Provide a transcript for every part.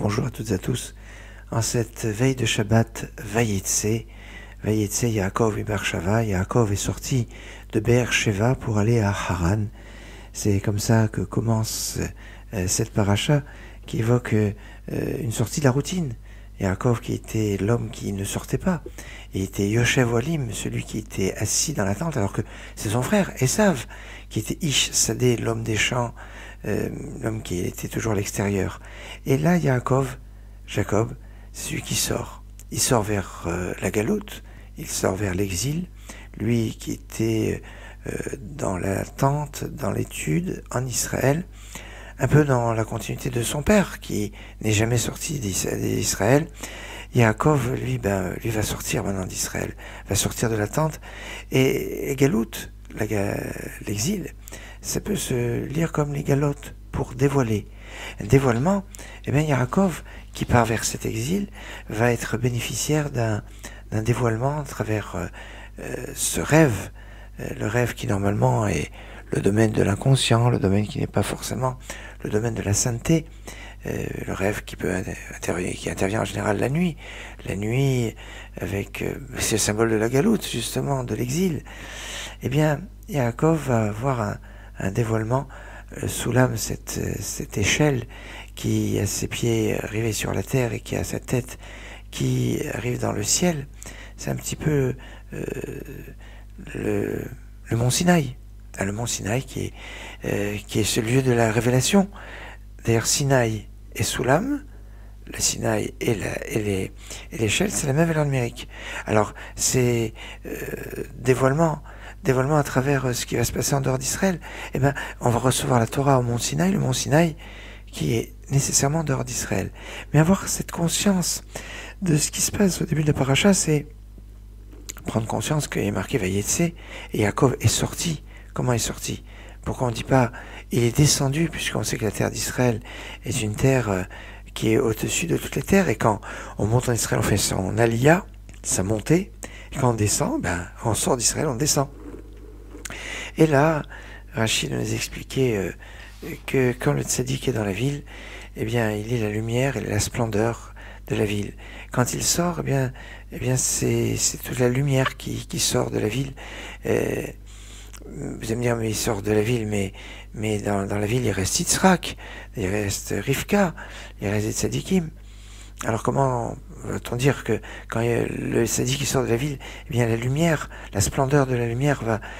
Bonjour à toutes et à tous. En cette veille de Shabbat, Vayetse Yaakov et Beersheva, Yaakov est sorti de Beersheva pour aller à Haran. C'est comme ça que commence cette paracha qui évoque une sortie de la routine. Yaakov qui était l'homme qui ne sortait pas, et était Yoshev Olim, celui qui était assis dans la tente, alors que c'est son frère Esav qui était Ish Sadeh, l'homme des champs, l'homme qui était toujours à l'extérieur. Et là, Jacob, c'est celui qui sort. Il sort vers la galoute, il sort vers l'exil, lui qui était dans la tente, dans l'étude, en Israël, un peu dans la continuité de son père, qui n'est jamais sorti d'Israël. Yaakov, lui va sortir maintenant d'Israël, va sortir de la tente, et galoute, l'exil, ça peut se lire comme les galotes, pour dévoiler. Un dévoilement, Yaakov, qui part vers cet exil, va être bénéficiaire d'un dévoilement à travers ce rêve, le rêve qui normalement est le domaine de l'inconscient, le domaine qui n'est pas forcément le domaine de la sainteté, le rêve qui intervient en général la nuit avec c'est le symbole de la galoute, justement, de l'exil. Yaakov va avoir un dévoilement sous l'âme, cette échelle qui a ses pieds rivés sur la terre et qui a sa tête qui arrive dans le ciel. C'est un petit peu le mont Sinaï. Le mont Sinaï qui est ce lieu de la révélation. D'ailleurs, Sinaï et Soulam, le Sinaï et l'échelle, c'est la même valeur numérique. Alors, c'est dévoilement à travers ce qui va se passer en dehors d'Israël. On va recevoir la Torah au mont Sinaï, le mont Sinaï qui est nécessairement en dehors d'Israël. Mais avoir cette conscience de ce qui se passe au début de la paracha, c'est prendre conscience qu'il est marqué Vayetse et Yaakov est sorti. Comment est sorti? Pourquoi on ne dit pas il est descendu, puisqu'on sait que la terre d'Israël est une terre qui est au-dessus de toutes les terres, et quand on monte en Israël, on fait son aliyah, sa montée, et quand on descend, on sort d'Israël, on descend. Et là, Rachid nous expliquait que quand le tzaddik est dans la ville, il est la lumière et la splendeur de la ville. Quand il sort, c'est toute la lumière qui sort de la ville. Vous allez me dire, mais il sort de la ville, mais dans la ville, il reste Yitzhak, il reste Rivka, il reste des tzaddikim. Alors comment va-t-on dire que quand le tzaddik sort de la ville, la lumière, la splendeur de la lumière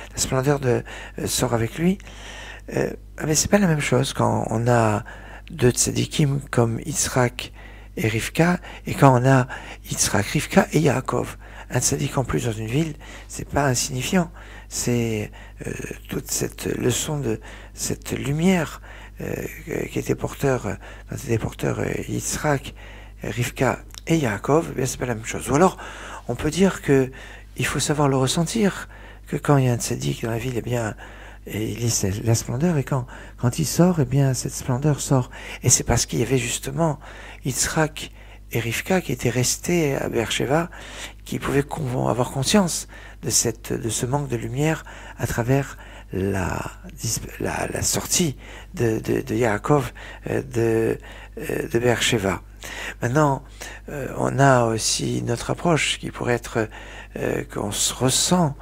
sort avec lui? Mais c'est pas la même chose quand on a deux tzaddikim comme Yitzhak et Rivka, et quand on a Yitzhak, Rivka et Yaakov. Un tzaddik en plus dans une ville, c'est pas insignifiant. C'est toute cette leçon de cette lumière qui était porteur Yitzhak, Rivka et Yaakov, c'est pas la même chose. Ou alors, on peut dire que il faut savoir le ressentir, que quand il y a un tzaddik dans la ville, il est la splendeur, et quand il sort, cette splendeur sort. Et c'est parce qu'il y avait justement Yitzhak et Rivka qui étaient restés à Beersheva, qui pouvaient avoir conscience de ce manque de lumière à travers la sortie de Yaakov de Beersheva. Maintenant, on a aussi notre approche qui pourrait être qu'on se ressent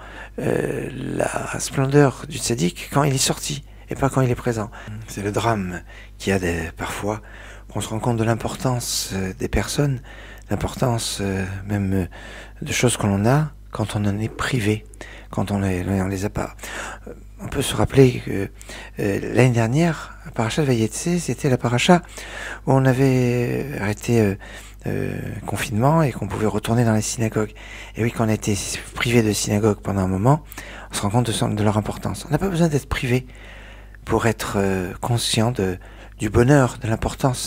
la splendeur du tzaddik quand il est sorti et pas quand il est présent. C'est le drame qu'il y a parfois, qu'on se rend compte de l'importance des personnes, l'importance même de choses que l'on a quand on en est privé, quand on les a pas. On peut se rappeler que l'année dernière, la paracha de Vayetse, c'était la paracha où on avait arrêté confinement et qu'on pouvait retourner dans les synagogues. Et oui, quand on a été privé de synagogue pendant un moment, on se rend compte de leur importance. On n'a pas besoin d'être privé pour être conscient du bonheur, de l'importance,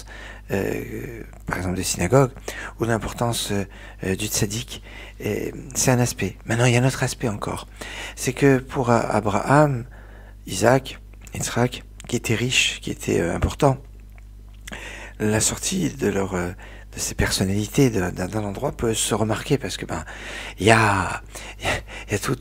par exemple des synagogues, ou de l'importance du tzaddik. C'est un aspect. Maintenant, il y a un autre aspect encore. C'est que pour Abraham, Isaac, Yitzhak, qui étaient riches, qui étaient importants, la sortie de ces personnalités d'un endroit peut se remarquer, parce que il y a tout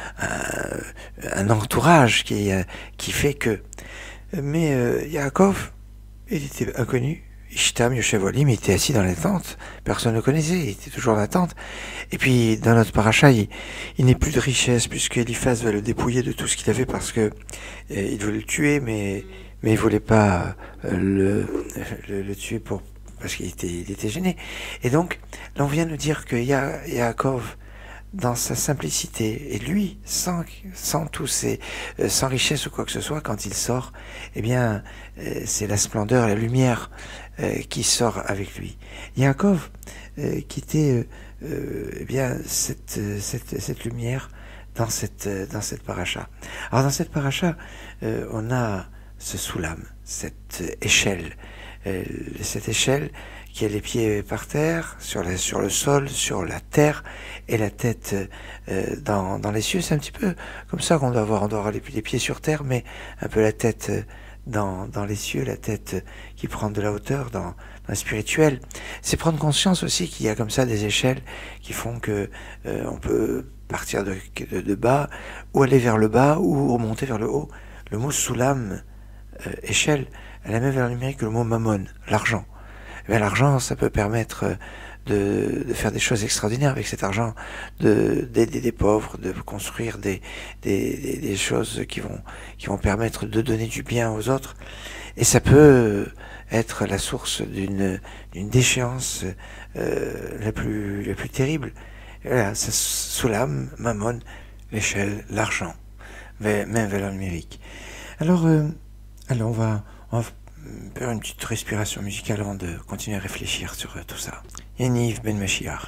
un entourage qui fait que. Mais Yaakov, il était inconnu, Ishtam Yoshev Olim, il était assis dans la tente, personne ne le connaissait, il était toujours dans la tente. Et puis, dans notre paracha, il n'est plus de richesse, puisque Eliphaz va le dépouiller de tout ce qu'il avait, parce que il voulait le tuer, mais il voulait pas le tuer parce qu'il était gêné. Et donc, là, on vient nous dire que Yaakov, dans sa simplicité, et lui, sans sans richesse ou quoi que ce soit, quand il sort, eh bien, c'est la splendeur, la lumière qui sort avec lui. Yaakov qui était eh bien cette lumière dans cette paracha. Alors dans cette paracha, on a ce soulam, cette échelle qui a les pieds par terre, sur le sol, sur la terre, et la tête dans les cieux. C'est un petit peu comme ça qu'on doit avoir. On doit avoir les pieds sur terre, mais un peu la tête dans les cieux, la tête qui prend de la hauteur dans le spirituel. C'est prendre conscience aussi qu'il y a comme ça des échelles qui font que on peut partir de bas, ou aller vers le bas, ou remonter vers le haut. Le mot soulam, échelle, elle a même valeur numérique que le mot mammon, l'argent. Eh l'argent, ça peut permettre de faire des choses extraordinaires avec cet argent, d'aider des pauvres, de construire des choses qui vont permettre de donner du bien aux autres. Et ça peut être la source d'une déchéance la plus terrible. Et voilà, ça soulam, mammon, l'échelle, l'argent, même valeur numérique. Alors on va faire une petite respiration musicale avant de continuer à réfléchir sur tout ça. Yaniv Ben Mashiach.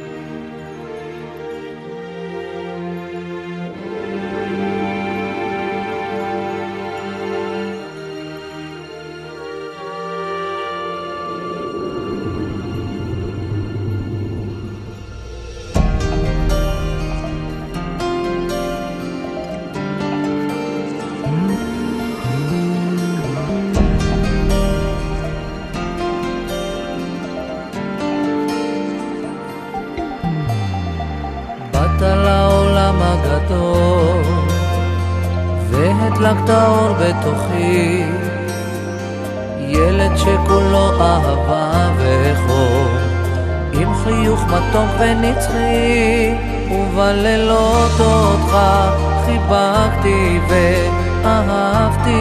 והדלקת אור בתוכי, ילד שכולו אהבה וחור, עם חיוך מתוק ונצחי, ובלילות אותך חיבקתי ואהבתי,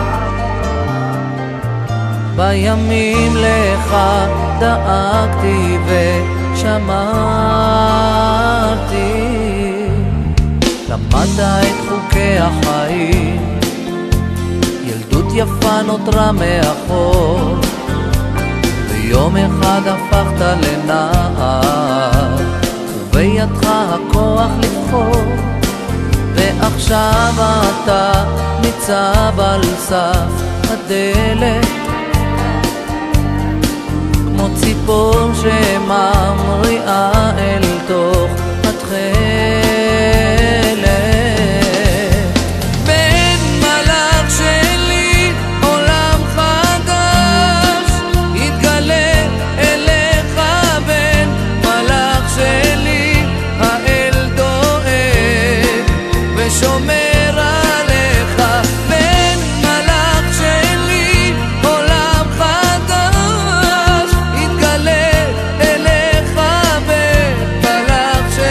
בימים לך דאגתי ושמרתי. למדת את חוקי החיים, ילדות יפה נותרה מאחור, ויום אחד הפכת לנער, ובידך הכוח לבחור, ועכשיו אתה ניצב על סף הדלת, כמו ציפור שממריאה אל תוך התכלת. מלאך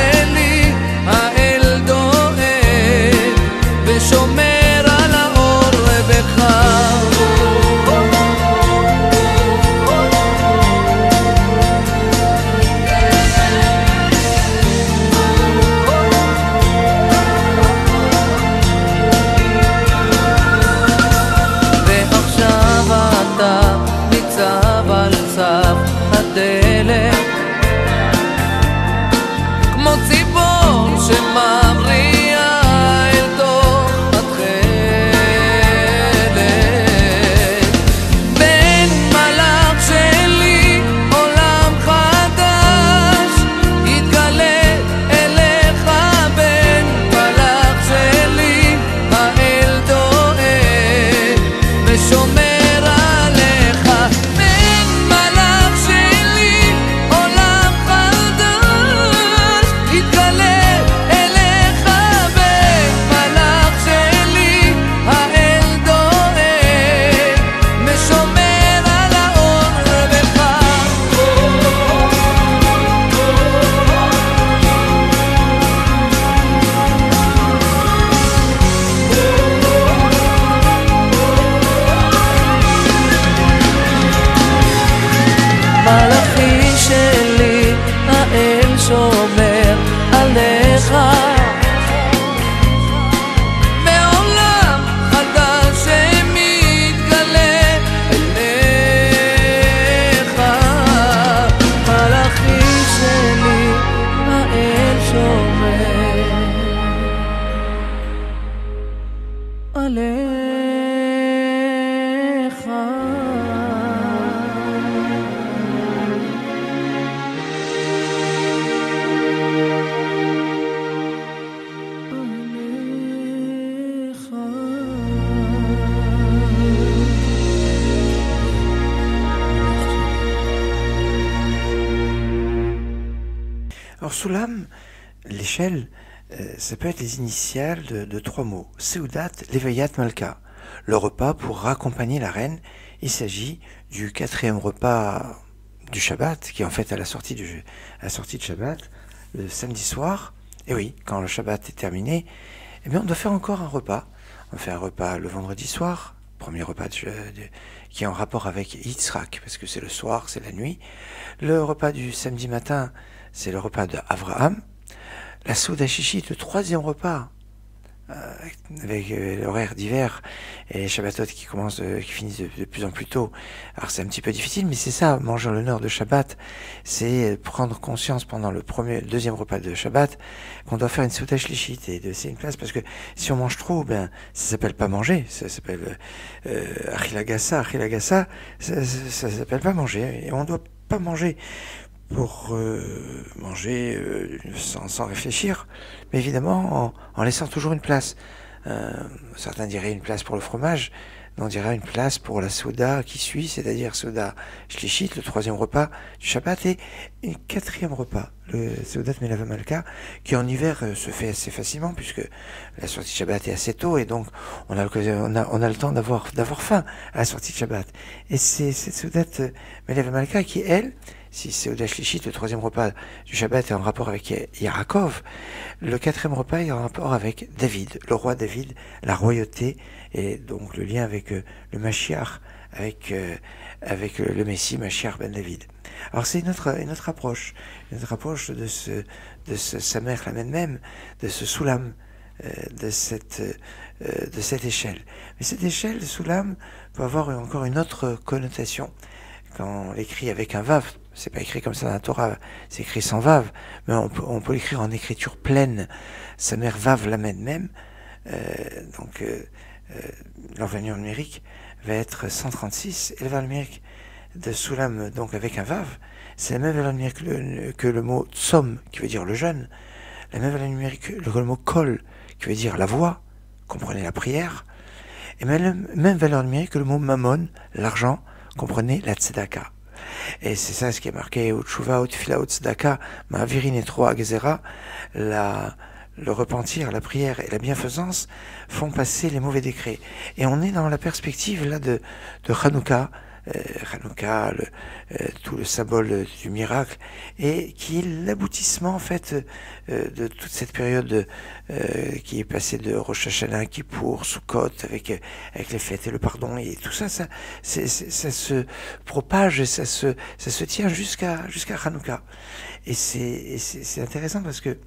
עליך Alors, Soulam, l'échelle, ça peut être les initiales de trois mots. Seudat Levayat Malka, le repas pour raccompagner la reine. Il s'agit du quatrième repas du Shabbat, qui est en fait à la sortie de Shabbat, le samedi soir. Et oui, quand le Shabbat est terminé, eh bien, on doit faire encore un repas. On fait un repas le vendredi soir, premier repas qui est en rapport avec Yitzhak, parce que c'est le soir, c'est la nuit. Le repas du samedi matin, c'est le repas d'Avraham. La Souda Shishit, le troisième repas, avec l'horaire d'hiver et les Shabbatot qui finissent de plus en plus tôt. Alors c'est un petit peu difficile, mais c'est ça, manger l'honneur de Shabbat, c'est prendre conscience pendant le deuxième repas de Shabbat qu'on doit faire une Souda Shishit et de laisser une place, parce que si on mange trop, ben ça s'appelle pas manger, ça s'appelle Achilagasa, ça s'appelle pas manger, et on doit pas manger pour manger sans réfléchir, mais évidemment en laissant toujours une place. Certains diraient une place pour le fromage, on dirait une place pour la Souda qui suit, c'est-à-dire Souda Shlishit, le troisième repas du Shabbat, et un quatrième repas, le Soudat Melav Malka, qui en hiver se fait assez facilement, puisque la sortie de Shabbat est assez tôt, et donc on a le temps d'avoir faim à la sortie de Shabbat. Et c'est cette Soudat Melav Malka qui, elle, si Seuda Shlishit, le troisième repas du Shabbat, est en rapport avec Yaakov, le quatrième repas est en rapport avec David, le roi David, la royauté, et donc le lien avec le Mashiach, avec le Messie, Mashiach ben David. Alors c'est une autre approche de ce Samer Lamed Mem, de ce Soulam, de cette échelle. Mais cette échelle de Soulam peut avoir encore une autre connotation. Quand on l'écrit avec un vav, c'est pas écrit comme ça dans la Torah, c'est écrit sans vav, mais on peut l'écrire en écriture pleine, Samer Vav Lamed Mem, l'envergure numérique va être 136, et la valeur numérique de Soulam, donc avec un vav, c'est la même valeur numérique que le mot Tsom, qui veut dire le jeûne, la même valeur numérique que le mot Kol, qui veut dire la voix, comprenez la prière, et même valeur numérique que le mot Mammon, l'argent, comprenez la tzedaka. Et c'est ça ce qui est marqué au tshuva, au tefila, au tzedaka, ma'avirin et trois gezera, le repentir, la prière et la bienfaisance font passer les mauvais décrets. Et on est dans la perspective là de Hanouka, tout le symbole du miracle, et qui est l'aboutissement en fait de toute cette période qui est passée de Rosh Hashanah, Kippour, Sukkot, avec les fêtes et le pardon, et tout ça, ça se propage, et ça se tient jusqu'à Hanouka. Et c'est intéressant parce que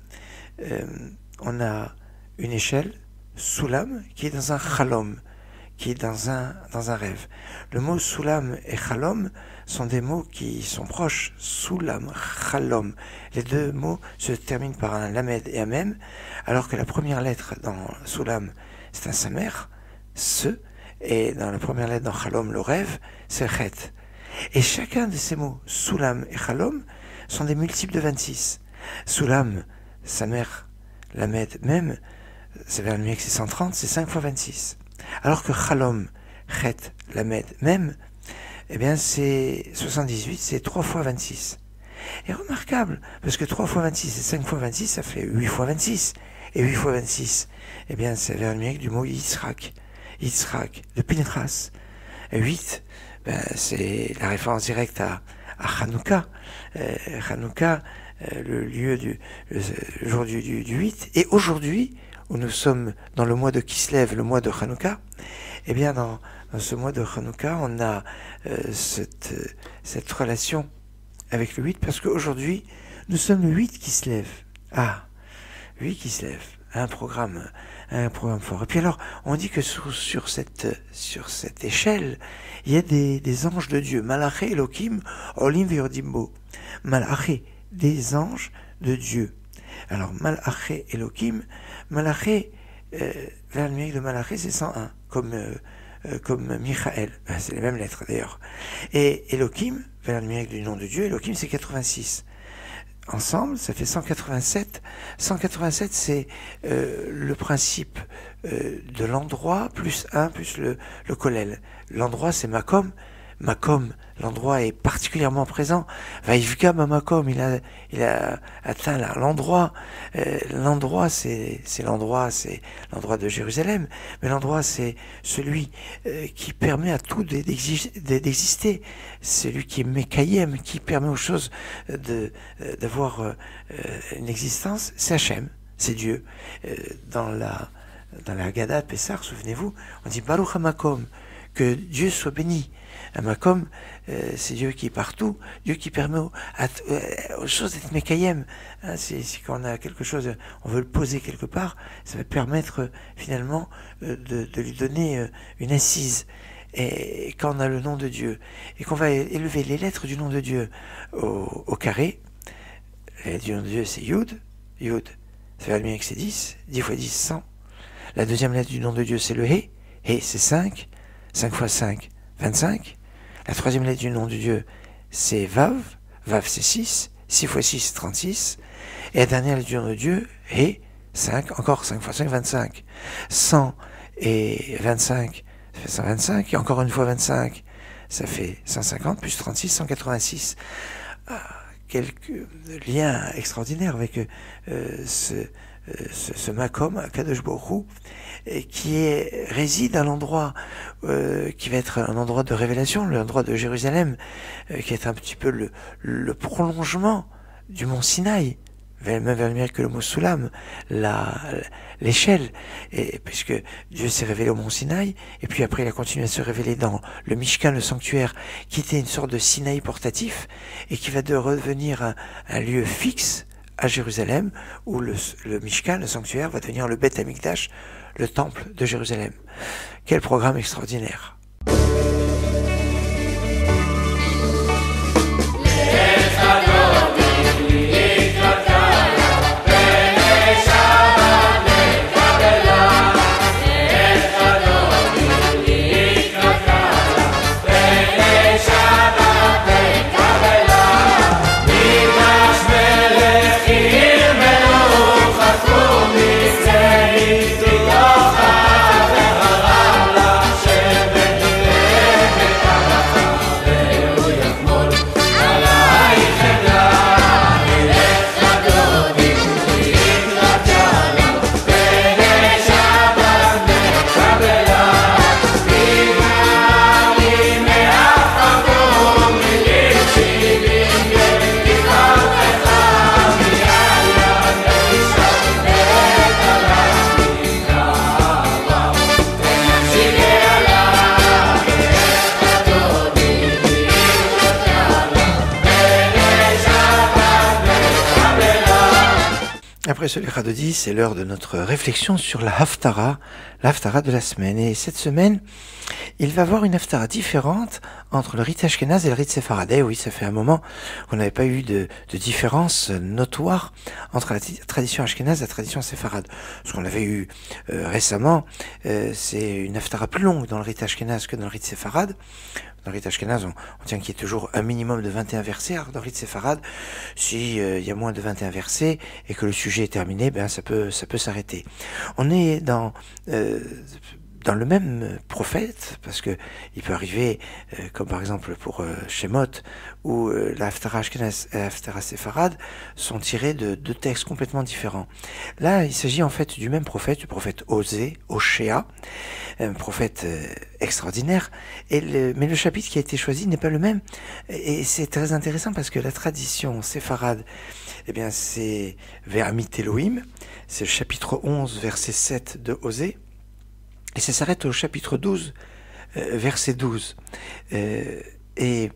on a une échelle, Soulam, qui est dans un Chalom, qui est dans un rêve. Le mot Soulam et Chalom sont des mots qui sont proches. Soulam, Chalom. Les deux mots se terminent par un Lamed et un Mem, alors que la première lettre dans Soulam, c'est un Samer, ce, et dans la première lettre dans Chalom, le rêve, c'est Chet. Et chacun de ces mots, Soulam et Chalom, sont des multiples de 26. Soulam, Samer, Lamed, Mem, c'est vers le numérique, c'est 130, c'est 5 fois 26. Alors que Chalom, Chet, Lamed, Mem, eh bien c'est 78, c'est 3 fois 26. Et remarquable, parce que 3 fois 26 et 5 fois 26, ça fait 8 fois 26. Et 8 fois 26, eh bien c'est vers le numérique du mot Yitzhak, de Pinchas. Et 8, ben, c'est la référence directe à Hanouka. Hanouka, le lieu le jour du 8. Et aujourd'hui, où nous sommes dans le mois de Kislev, le mois de Hanouka, eh bien dans ce mois de Hanouka, on a cette relation avec le 8, parce qu'aujourd'hui, nous sommes le 8 Kislev. Ah, 8 Kislev, un programme fort. Et puis alors, on dit que sur cette échelle, il y a des anges de Dieu. Malaché Elohim, Olim Ve'Yodimbo. Malaché, des anges de Dieu. Alors, Malaché Elohim, Malaché, vers le numérique de Malaché, c'est 101, comme Michael. C'est les mêmes lettres d'ailleurs. Et Elohim, vers le numérique du nom de Dieu, Elohim c'est 86. Ensemble, ça fait 187. 187, c'est le principe de l'endroit plus 1 plus le kollel. L'endroit, c'est Makom. Makom, l'endroit est particulièrement présent. Vaïvka Makom, il a atteint l'endroit. L'endroit, c'est l'endroit de Jérusalem. Mais l'endroit, c'est celui qui permet à tout d'exister. Celui qui est Mekayem, qui permet aux choses d'avoir une existence. C'est Hachem, c'est Dieu. Dans la Haggadah Pessah, souvenez-vous, on dit Baruch HaMakom, que Dieu soit béni. Un Makom, c'est Dieu qui est partout, Dieu qui permet aux choses d'être Mekayem. Hein, c'est quand on a quelque chose, on veut le poser quelque part, ça va permettre finalement de lui donner une assise. Et quand on a le nom de Dieu, et qu'on va élever les lettres du nom de Dieu au carré, les lettres du nom de Dieu c'est Yud, Yud, ça va bien que c'est 10, 10 fois 10, 100. La deuxième lettre du nom de Dieu c'est le He c'est 5, 5 fois 5, 25. La troisième lettre du nom de Dieu, c'est Vav. Vav, c'est 6. 6 fois 6, 36. Et la dernière lettre du nom de Dieu, He, 5. Encore 5 fois 5, 25. 100 et 25, ça fait 125. Et encore une fois 25, ça fait 150, plus 36, 186. Quelques liens extraordinaires avec ce Makom, Kadosh Baruch Hu, qui réside à l'endroit qui va être un endroit de révélation, l'endroit de Jérusalem, qui est un petit peu le prolongement du mont Sinaï, même vers le miracle que le mot Soulam, l'échelle, puisque Dieu s'est révélé au mont Sinaï, et puis après il a continué à se révéler dans le Mishkan, le sanctuaire, qui était une sorte de Sinaï portatif, et qui va redevenir un lieu fixe à Jérusalem, où le Mishkan, le sanctuaire, va devenir le Beth Amikdash, le temple de Jérusalem. Quel programme extraordinaire! Après ce Lecha de 10, c'est l'heure de notre réflexion sur la Haftara de la semaine. Et cette semaine, il va y avoir une Haftara différente entre le rite Ashkenaz et le rite Séfarad. Et oui, ça fait un moment qu'on n'avait pas eu de différence notoire entre la tradition Ashkenaz et la tradition Séfarad. Ce qu'on avait eu récemment, c'est une Haftara plus longue dans le rite Ashkenaz que dans le rite Séfarad. Dans le rite Ashkenaz, on tient qu'il y ait toujours un minimum de 21 versets. Alors dans le rite Séfarad, si il y a moins de 21 versets et que le sujet est terminé, ben ça peut s'arrêter. On est dans le même prophète, parce que il peut arriver, comme par exemple pour Shemot, où la Haftara Ashkenaz et la Haftara Séfarad sont tirés de deux textes complètement différents. Là, il s'agit en fait du même prophète, du prophète Oshéa, un prophète extraordinaire, mais le chapitre qui a été choisi n'est pas le même, et c'est très intéressant parce que la tradition séfarade, eh bien c'est Ve'amit Elohim, c'est le chapitre 11, verset 7 de Osée, et ça s'arrête au chapitre 12, verset 12. Et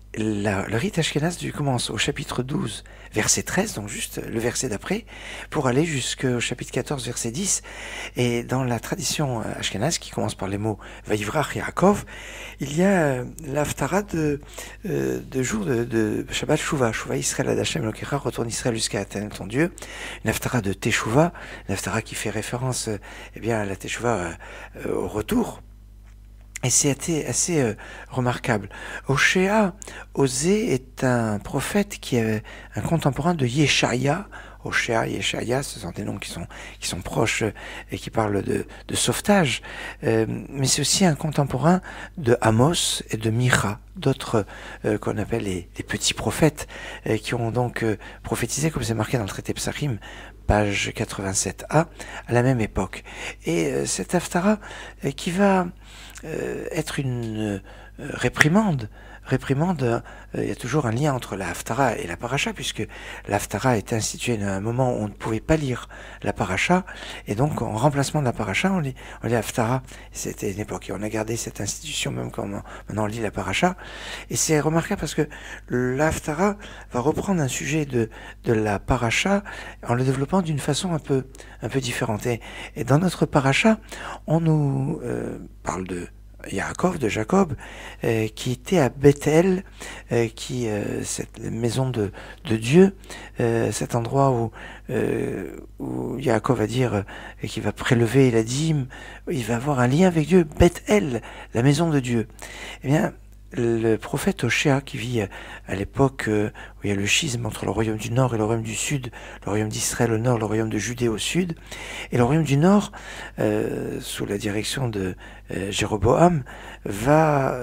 le rite ashkénaze commence au chapitre 12, verset 13, donc juste le verset d'après, pour aller jusqu'au chapitre 14, verset 10. Et dans la tradition ashkénaze, qui commence par les mots Vayivrach Yaakov, il y a l'Haftara de jour de Shabbat Shuvah. Shuvah Israël ad Hashem Elokecha, retourne Israël jusqu'à Éternel ton Dieu. Une Haftara de Teshuvah, une Haftara qui fait référence à la Teshuvah au retour. Et c'est assez remarquable. Oshéa, Osée est un prophète qui est un contemporain de Yeshaïa. Oshéa, Yeshaïa, ce sont des noms qui sont proches et qui parlent de sauvetage. Mais c'est aussi un contemporain de Amos et de Micha, d'autres qu'on appelle les petits prophètes, qui ont donc prophétisé, comme c'est marqué dans le traité Psachim, page 87a, à la même époque. Et cette Haftara qui va être une réprimande, il y a toujours un lien entre la Haftara et la Paracha, puisque la Haftara a été instituée à un moment où on ne pouvait pas lire la Paracha, et donc en remplacement de la Paracha, on lit Haftara. C'était une époque, et on a gardé cette institution même quand maintenant on lit la Paracha, et c'est remarquable parce que la Haftara va reprendre un sujet de la Paracha en le développant d'une façon un peu différente. Et dans notre Paracha, on nous parle de Yaakov, de Jacob, qui était à Bethel, cette maison de Dieu, cet endroit où Yaakov va dire qu'il va prélever la dîme, il va avoir un lien avec Dieu, Bethel, la maison de Dieu. Eh bien, le prophète Oshéa, qui vit à l'époque où il y a le schisme entre le royaume du nord et le royaume du sud, le royaume d'Israël au nord, le royaume de Judée au sud, et le royaume du nord, sous la direction de Jéroboam, va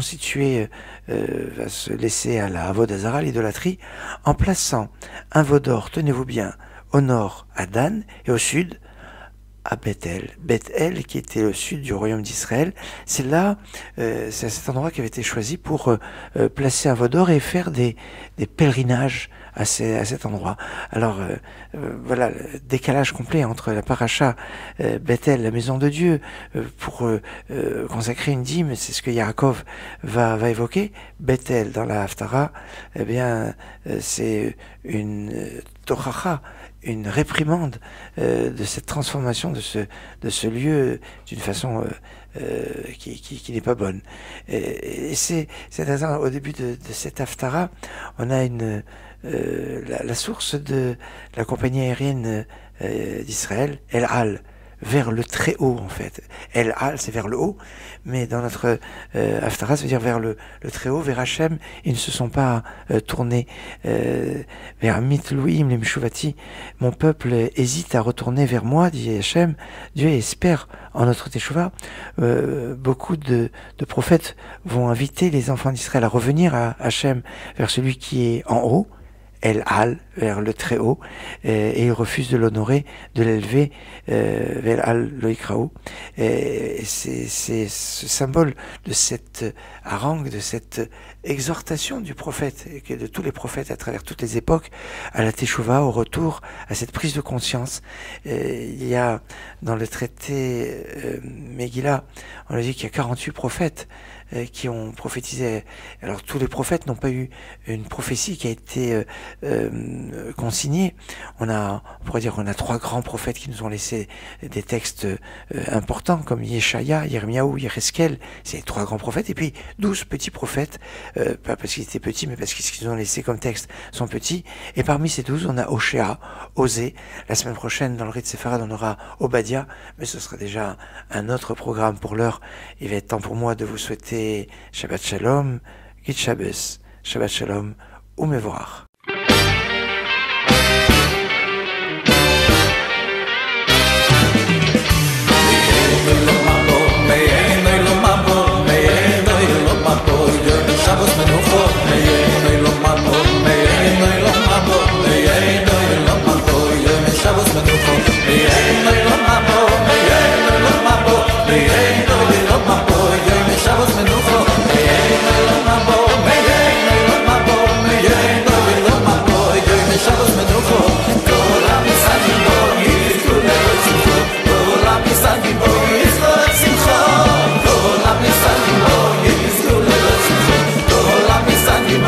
se laisser à la Avodazara, l'idolâtrie, en plaçant un veau d'or, tenez-vous bien, au nord à Dan et au sud à Bethel. Bethel, qui était au sud du royaume d'Israël, c'est à cet endroit qui avait été choisi pour placer un veau d'or et faire des pèlerinages à cet endroit. Alors, voilà, le décalage complet entre la paracha Bethel, la maison de Dieu, pour consacrer une dîme, c'est ce que Yaakov va évoquer. Bethel, dans la Haftara, eh bien, c'est une tochacha, une réprimande de cette transformation de ce lieu d'une façon qui n'est pas bonne. Et c'est au début de cette Haftara, on a la source de la compagnie aérienne d'Israël, El Al, vers le très haut en fait. El Al, c'est vers le haut, mais dans notre Haftara, ça veut dire vers le très haut, vers Hachem. Ils ne se sont pas tournés vers Mitlouim, les Meshuvati. Mon peuple hésite à retourner vers moi, dit Hachem. Dieu espère en notre Teshuvah. Beaucoup de prophètes vont inviter les enfants d'Israël à revenir à Hachem, vers celui qui est en haut, El Al, vers le très haut, et il refuse de l'honorer, de l'élever, vers Al Loikraou. Et c'est ce symbole de cette harangue, de cette exhortation du prophète, et de tous les prophètes à travers toutes les époques, à la Teshuvah, au retour, à cette prise de conscience. Il y a, dans le traité Megillah, on a dit qu'il y a 48 prophètes qui ont prophétisé. Alors tous les prophètes n'ont pas eu une prophétie qui a été consignée. On pourrait dire qu'on a 3 grands prophètes qui nous ont laissé des textes importants comme Yeshaïa, Yirmiyahu, Yecheskel, c'est les 3 grands prophètes, et puis 12 petits prophètes, pas parce qu'ils étaient petits, mais parce que ce qu'ils ont laissé comme texte sont petits. Et parmi ces 12, on a Oshéa, Osée. La semaine prochaine, dans le rite Séfarad, on aura Obadiah, mais ce sera déjà un autre programme. Pour l'heure, il va être temps pour moi de vous souhaiter Shabbat Shalom, Git Shabbos, Shabbat Shalom, Umevorach. Simcha,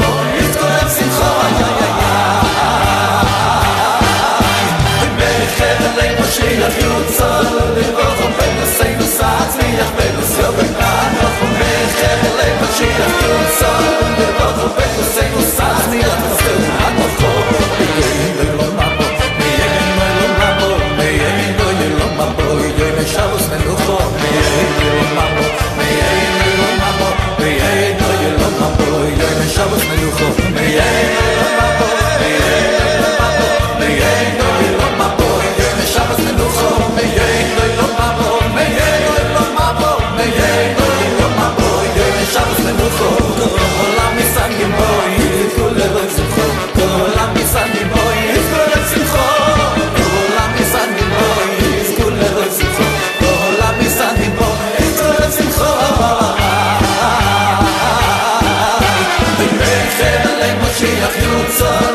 Mashiach Yutza